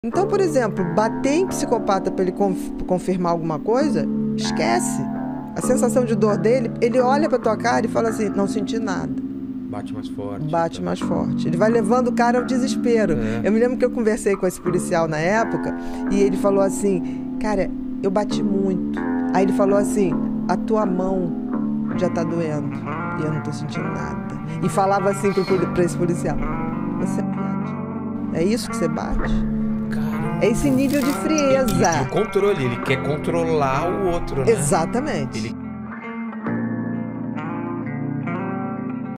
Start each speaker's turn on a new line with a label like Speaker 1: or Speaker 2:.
Speaker 1: Então, por exemplo, bater em psicopata para ele confirmar alguma coisa, esquece. A sensação de dor dele, ele olha pra tua cara e fala assim, não senti nada.
Speaker 2: Bate mais forte.
Speaker 1: Bate mais forte. Ele vai levando o cara ao desespero. Eu me lembro que eu conversei com esse policial na época e ele falou assim, cara, eu bati muito. Aí ele falou assim, a tua mão já tá doendo e eu não tô sentindo nada. E falava assim pra esse policial, você é um viadinho. É isso que você bate? É esse nível de frieza.
Speaker 2: O controle, ele quer controlar o outro, né?
Speaker 1: Exatamente.